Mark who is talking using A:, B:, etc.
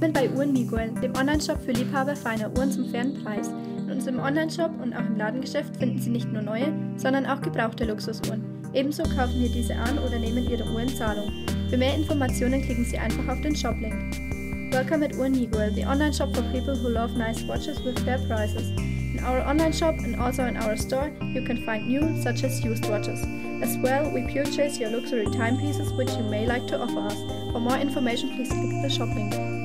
A: bin bei Uhren Miguel, dem Onlineshop für Liebhaber feiner Uhren zum fairen Preis. In unserem Onlineshop und auch im Ladengeschäft finden Sie nicht nur neue, sondern auch gebrauchte Luxusuhren. Ebenso kaufen wir diese an oder nehmen Ihre Uhr in Zahlung. Für mehr Informationen klicken Sie einfach auf den Shop-Link. Welcome at Uhren Miguel, the online shop for people who love nice watches with fair prices. In our online shop and also in our store, you can find new such as used watches. As well, we purchase your luxury timepieces which you may like to offer us. For more information, please click the shop link.